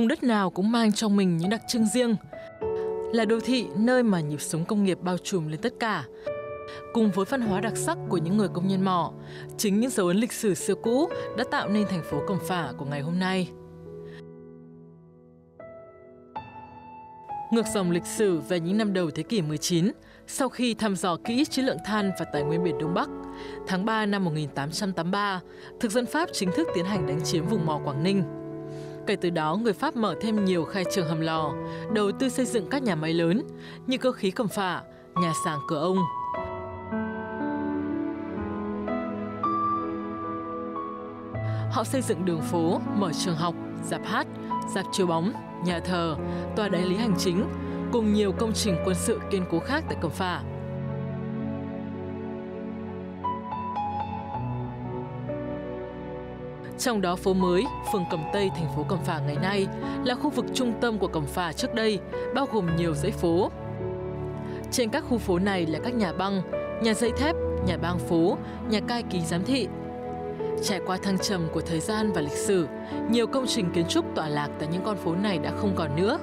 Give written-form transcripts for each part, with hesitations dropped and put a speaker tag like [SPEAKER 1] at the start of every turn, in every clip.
[SPEAKER 1] Vùng đất nào cũng mang trong mình những đặc trưng riêng. Là đô thị nơi mà nhịp sống công nghiệp bao trùm lên tất cả. Cùng với văn hóa đặc sắc của những người công nhân mỏ, chính những dấu ấn lịch sử xưa cũ đã tạo nên thành phố Cẩm Phả của ngày hôm nay. Ngược dòng lịch sử về những năm đầu thế kỷ 19, sau khi thăm dò kỹ trữ lượng than và tài nguyên biển Đông Bắc, tháng 3 năm 1883, thực dân Pháp chính thức tiến hành đánh chiếm vùng mỏ Quảng Ninh. Kể từ đó, người Pháp mở thêm nhiều khai trường hầm lò, đầu tư xây dựng các nhà máy lớn như Cơ khí Cẩm Phả, nhà xàng Cửa Ông. Họ xây dựng đường phố, mở trường học, rạp hát, rạp chiếu bóng, nhà thờ, tòa đại lý hành chính, cùng nhiều công trình quân sự kiên cố khác tại Cẩm Phả. Trong đó phố mới, phường Cẩm Tây, thành phố Cẩm Phả ngày nay là khu vực trung tâm của Cẩm Phả trước đây, bao gồm nhiều dãy phố. Trên các khu phố này là các nhà băng, nhà dây thép, nhà bang phố, nhà cai ký giám thị. Trải qua thăng trầm của thời gian và lịch sử, nhiều công trình kiến trúc tọa lạc tại những con phố này đã không còn nữa.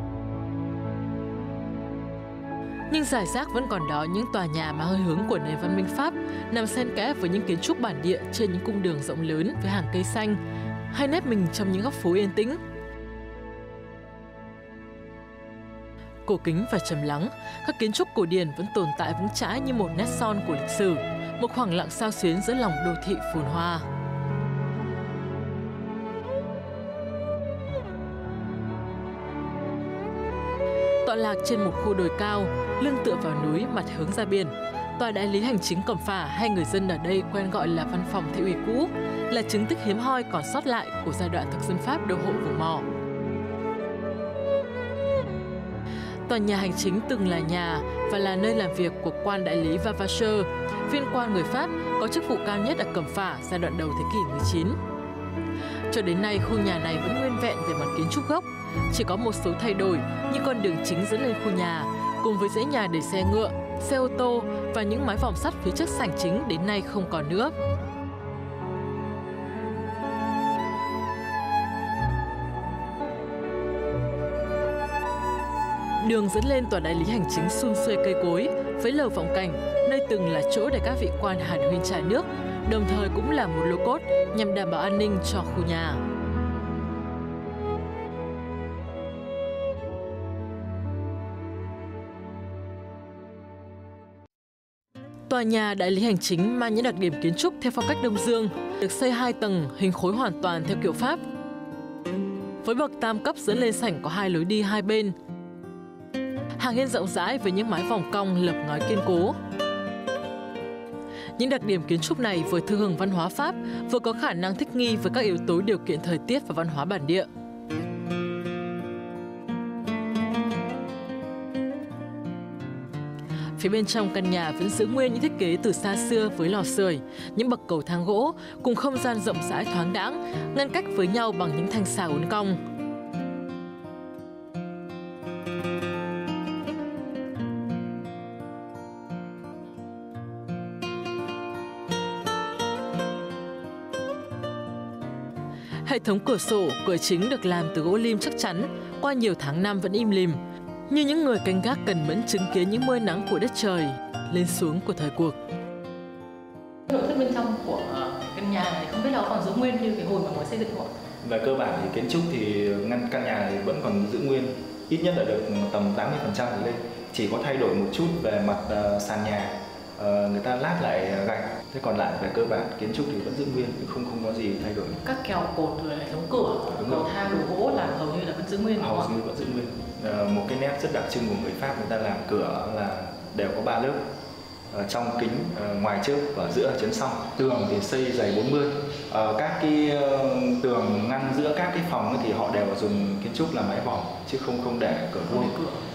[SPEAKER 1] Nhưng rải rác vẫn còn đó những tòa nhà mang hơi hướng của nền văn minh Pháp, nằm xen kẽ với những kiến trúc bản địa trên những cung đường rộng lớn với hàng cây xanh, hay nép mình trong những góc phố yên tĩnh. Cổ kính và trầm lắng, các kiến trúc cổ điển vẫn tồn tại vững chãi như một nét son của lịch sử, một khoảng lặng xao xuyến giữa lòng đô thị phồn hoa. Tọa lạc trên một khu đồi cao, lưng tựa vào núi, mặt hướng ra biển, tòa đại lý hành chính Cẩm Phả hay người dân ở đây quen gọi là văn phòng thị ủy cũ, là chứng tích hiếm hoi còn sót lại của giai đoạn thực dân Pháp đô hộ vùng mỏ. Tòa nhà hành chính từng là nhà và là nơi làm việc của quan đại lý Vavasseur, viên quan người Pháp có chức vụ cao nhất ở Cẩm Phả giai đoạn đầu thế kỷ 19. Cho đến nay, khu nhà này vẫn nguyên vẹn về mặt kiến trúc gốc, chỉ có một số thay đổi như con đường chính dẫn lên khu nhà, cùng với dãy nhà để xe ngựa, xe ô tô và những mái vòm sắt phía trước sảnh chính đến nay không còn nữa. Đường dẫn lên tòa đại lý hành chính xun xuê cây cối, với lầu vọng cảnh, nơi từng là chỗ để các vị quan hàn huyên trà nước, đồng thời cũng là một lô cốt nhằm đảm bảo an ninh cho khu nhà. Tòa nhà đại lý hành chính mang những đặc điểm kiến trúc theo phong cách Đông Dương, được xây 2 tầng, hình khối hoàn toàn theo kiểu Pháp. Với bậc tam cấp dẫn lên sảnh có 2 lối đi hai bên. Hàng hiên rộng rãi với những mái vòm cong lợp ngói kiên cố. Những đặc điểm kiến trúc này vừa thừa hưởng văn hóa Pháp, vừa có khả năng thích nghi với các yếu tố điều kiện thời tiết và văn hóa bản địa. Phía bên trong căn nhà vẫn giữ nguyên những thiết kế từ xa xưa với lò sưởi, những bậc cầu thang gỗ cùng không gian rộng rãi thoáng đãng, ngăn cách với nhau bằng những thanh xà uốn cong. Hệ thống cửa sổ, cửa chính được làm từ gỗ lim chắc chắn, qua nhiều tháng năm vẫn im lìm, như những người canh gác cần mẫn chứng kiến những mưa nắng của đất trời, lên xuống của thời cuộc.
[SPEAKER 2] Nội thất bên trong của căn nhà này không biết là còn giữ nguyên như cái hồi mà mới xây dựng không ạ?
[SPEAKER 3] Về cơ bản thì kiến trúc thì căn nhà này vẫn còn giữ nguyên, ít nhất là được tầm 80% trở lên. Chỉ có thay đổi một chút về mặt sàn nhà, người ta lát lại gạch. Thế còn lại về cơ bản kiến trúc thì vẫn giữ nguyên, không có gì thay đổi.
[SPEAKER 2] Các kèo cột rồi hệ thống cửa, cầu thang đồ gỗ là hầu như là vẫn giữ nguyên.
[SPEAKER 3] Hầu như vẫn giữ nguyên. Một cái nét rất đặc trưng của người Pháp, người ta làm cửa là đều có 3 lớp. Trong kính, ngoài trước và giữa chấn song. Tường thì xây dày 40. Các cái tường ngăn giữa các cái phòng thì họ đều dùng kiến trúc là mái vòm chứ không để cửa vuông.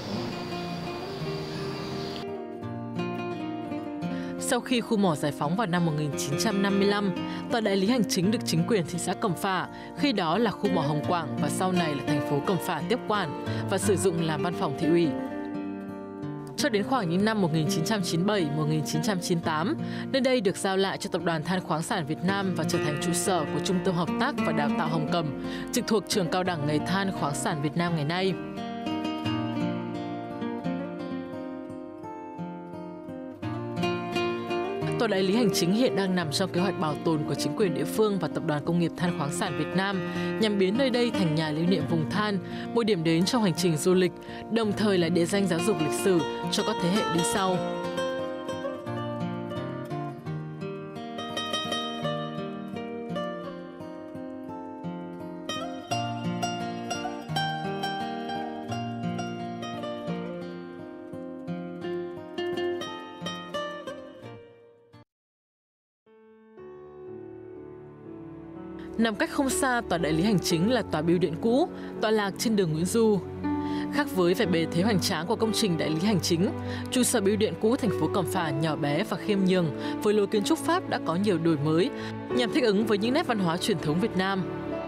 [SPEAKER 1] Sau khi khu mỏ giải phóng vào năm 1955, tòa đại lý hành chính được chính quyền thị xã Cẩm Phả, khi đó là khu mỏ Hồng Quảng và sau này là thành phố Cẩm Phả tiếp quản và sử dụng làm văn phòng thị ủy. Cho đến khoảng những năm 1997-1998, nơi đây được giao lại cho Tập đoàn Than khoáng sản Việt Nam và trở thành trụ sở của Trung tâm Hợp tác và Đào tạo Hồng Cẩm, trực thuộc Trường Cao đẳng Nghề Than khoáng sản Việt Nam ngày nay. Tòa đại lý hành chính hiện đang nằm trong kế hoạch bảo tồn của chính quyền địa phương và Tập đoàn Công nghiệp Than khoáng sản Việt Nam nhằm biến nơi đây thành nhà lưu niệm vùng than, một điểm đến trong hành trình du lịch, đồng thời là địa danh giáo dục lịch sử cho các thế hệ đi sau. Nằm cách không xa tòa đại lý hành chính là tòa bưu điện cũ, tọa lạc trên đường Nguyễn Du. Khác với vẻ bề thế hoành tráng của công trình đại lý hành chính, trụ sở bưu điện cũ thành phố Cẩm Phả nhỏ bé và khiêm nhường với lối kiến trúc Pháp đã có nhiều đổi mới nhằm thích ứng với những nét văn hóa truyền thống Việt Nam.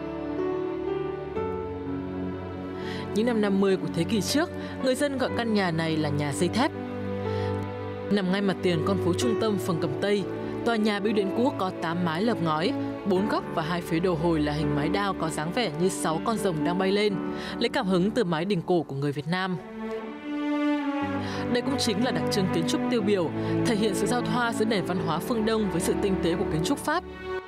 [SPEAKER 1] Những năm 50 của thế kỷ trước, người dân gọi căn nhà này là nhà dây thép. Nằm ngay mặt tiền con phố trung tâm phường Cẩm Tây, tòa nhà bưu điện cũ có 8 mái lợp ngói, 4 góc và 2 phía đầu hồi là hình mái đao có dáng vẻ như 6 con rồng đang bay lên, lấy cảm hứng từ mái đình cổ của người Việt Nam. Đây cũng chính là đặc trưng kiến trúc tiêu biểu, thể hiện sự giao thoa giữa nền văn hóa phương Đông với sự tinh tế của kiến trúc Pháp.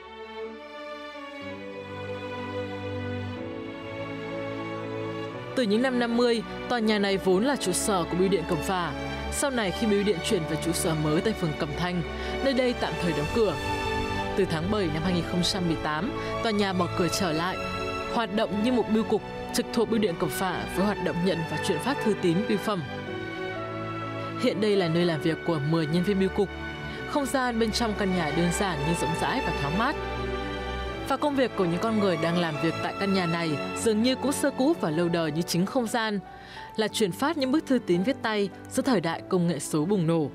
[SPEAKER 1] Từ những năm 50, tòa nhà này vốn là trụ sở của bưu điện Cẩm Phả. Sau này khi bưu điện chuyển về trụ sở mới tại phường Cẩm Thanh, nơi đây tạm thời đóng cửa. Từ tháng 7 năm 2018, tòa nhà mở cửa trở lại, hoạt động như một bưu cục trực thuộc bưu điện Cẩm Phả với hoạt động nhận và chuyển phát thư tín bưu phẩm. Hiện đây là nơi làm việc của 10 nhân viên bưu cục. Không gian bên trong căn nhà đơn giản nhưng rộng rãi và thoáng mát. Và công việc của những con người đang làm việc tại căn nhà này dường như cũng xưa cũ và lâu đời như chính không gian, là truyền phát những bức thư tín viết tay giữa thời đại công nghệ số bùng nổ.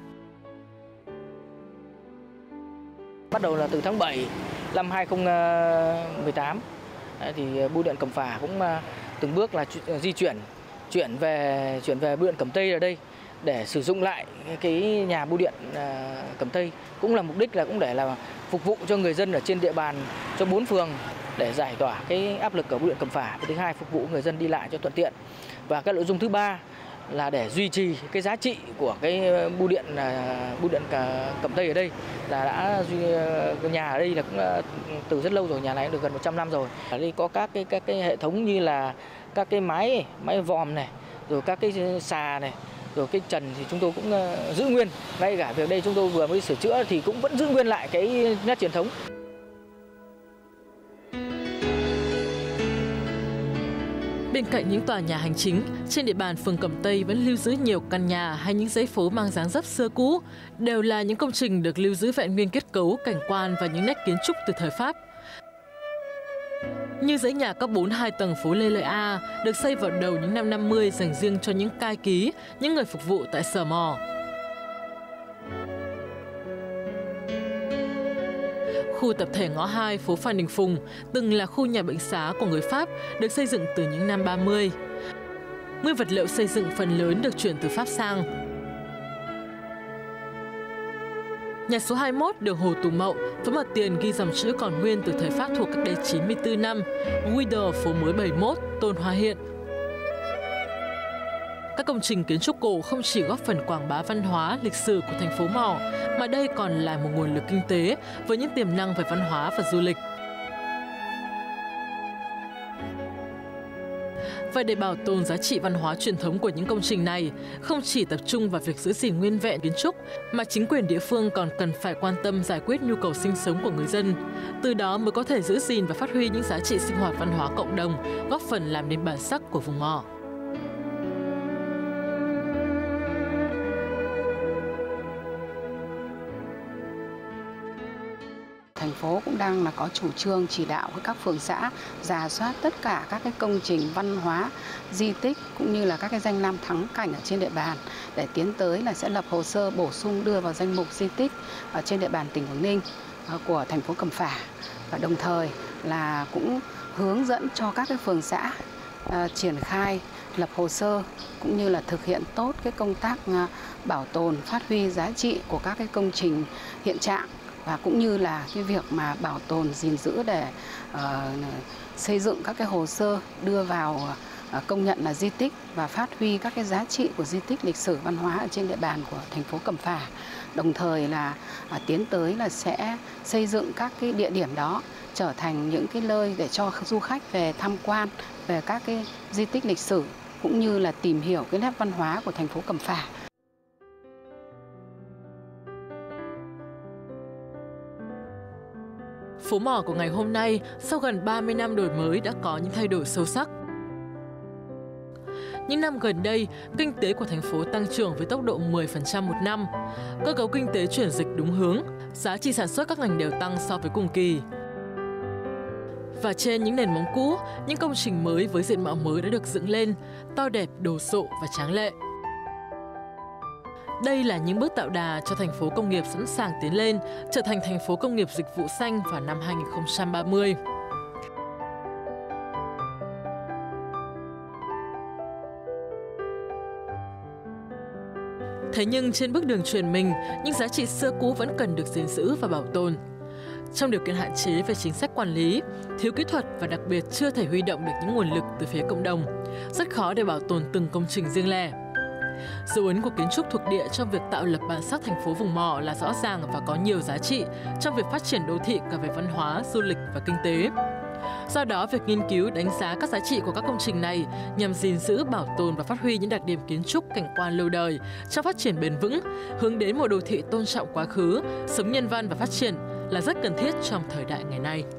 [SPEAKER 4] Bắt đầu là từ tháng 7 năm 2018 thì bưu điện Cẩm Phả cũng từng bước là di chuyển về bưu điện Cẩm Tây ở đây để sử dụng lại cái nhà bưu điện Cẩm Tây, cũng là mục đích là cũng để là phục vụ cho người dân ở trên địa bàn cho 4 phường để giải tỏa cái áp lực ở bưu điện Cẩm Phả. Thứ hai, phục vụ người dân đi lại cho thuận tiện. Và cái nội dung thứ ba là để duy trì cái giá trị của cái bưu điện Cẩm Tây ở đây, là nhà ở đây là cũng từ rất lâu rồi, nhà này được gần 100 năm rồi. Ở đây có các cái hệ thống như là các cái máy vòm này, rồi các cái xà này, rồi cái trần thì chúng tôi cũng giữ nguyên. Ngay cả việc đây chúng tôi vừa mới sửa chữa thì cũng vẫn giữ nguyên lại cái nét truyền thống.
[SPEAKER 1] Bên cạnh những tòa nhà hành chính, trên địa bàn phường Cẩm Tây vẫn lưu giữ nhiều căn nhà hay những dãy phố mang dáng dấp xưa cũ, đều là những công trình được lưu giữ vẹn nguyên kết cấu, cảnh quan và những nét kiến trúc từ thời Pháp. Như dãy nhà cấp 4 2 tầng phố Lê Lợi A được xây vào đầu những năm 50 dành riêng cho những cai ký, những người phục vụ tại sở mỏ. Khu tập thể ngõ 2 phố Phan Đình Phùng từng là khu nhà bệnh xá của người Pháp, được xây dựng từ những năm 30. Nguyên vật liệu xây dựng phần lớn được chuyển từ Pháp sang. Nhà số 21 đường Hồ Tùng Mậu với mặt tiền ghi dòng chữ còn nguyên từ thời Pháp thuộc cách đây 94 năm, Guido phố mới 71, Tôn Hoa Hiện. Các công trình kiến trúc cổ không chỉ góp phần quảng bá văn hóa, lịch sử của thành phố mỏ, mà đây còn là một nguồn lực kinh tế với những tiềm năng về văn hóa và du lịch. Vậy để bảo tồn giá trị văn hóa truyền thống của những công trình này, không chỉ tập trung vào việc giữ gìn nguyên vẹn kiến trúc, mà chính quyền địa phương còn cần phải quan tâm giải quyết nhu cầu sinh sống của người dân. Từ đó mới có thể giữ gìn và phát huy những giá trị sinh hoạt văn hóa cộng đồng, góp phần làm nên bản sắc của vùng mỏ.
[SPEAKER 5] Thành phố cũng đang là có chủ trương chỉ đạo với các phường xã rà soát tất cả các cái công trình văn hóa, di tích cũng như là các cái danh lam thắng cảnh ở trên địa bàn để tiến tới là sẽ lập hồ sơ bổ sung đưa vào danh mục di tích ở trên địa bàn tỉnh Quảng Ninh của thành phố Cẩm Phả, và đồng thời là cũng hướng dẫn cho các cái phường xã triển khai lập hồ sơ cũng như là thực hiện tốt cái công tác bảo tồn, phát huy giá trị của các cái công trình hiện trạng, và cũng như là cái việc mà bảo tồn, gìn giữ để xây dựng các cái hồ sơ đưa vào công nhận là di tích và phát huy các cái giá trị của di tích lịch sử văn hóa ở trên địa bàn của thành phố Cẩm Phả. Đồng thời là tiến tới là sẽ xây dựng các cái địa điểm đó trở thành những cái nơi để cho du khách về tham quan về các cái di tích lịch sử cũng như là tìm hiểu cái nét văn hóa của thành phố Cẩm Phả.
[SPEAKER 1] Phố Mỏ của ngày hôm nay sau gần 30 năm đổi mới đã có những thay đổi sâu sắc. Những năm gần đây, kinh tế của thành phố tăng trưởng với tốc độ 10% một năm. Cơ cấu kinh tế chuyển dịch đúng hướng, giá trị sản xuất các ngành đều tăng so với cùng kỳ. Và trên những nền móng cũ, những công trình mới với diện mạo mới đã được dựng lên, to đẹp, đồ sộ và tráng lệ. Đây là những bước tạo đà cho thành phố công nghiệp sẵn sàng tiến lên, trở thành thành phố công nghiệp dịch vụ xanh vào năm 2030. Thế nhưng trên bước đường chuyển mình, những giá trị xưa cũ vẫn cần được gìn giữ và bảo tồn. Trong điều kiện hạn chế về chính sách quản lý, thiếu kỹ thuật và đặc biệt chưa thể huy động được những nguồn lực từ phía cộng đồng, rất khó để bảo tồn từng công trình riêng lẻ. Dấu ấn của kiến trúc thuộc địa trong việc tạo lập bản sắc thành phố vùng mỏ là rõ ràng và có nhiều giá trị trong việc phát triển đô thị cả về văn hóa, du lịch và kinh tế. Do đó, việc nghiên cứu, đánh giá các giá trị của các công trình này nhằm gìn giữ, bảo tồn và phát huy những đặc điểm kiến trúc cảnh quan lâu đời trong phát triển bền vững, hướng đến một đô thị tôn trọng quá khứ, sống nhân văn và phát triển là rất cần thiết trong thời đại ngày nay.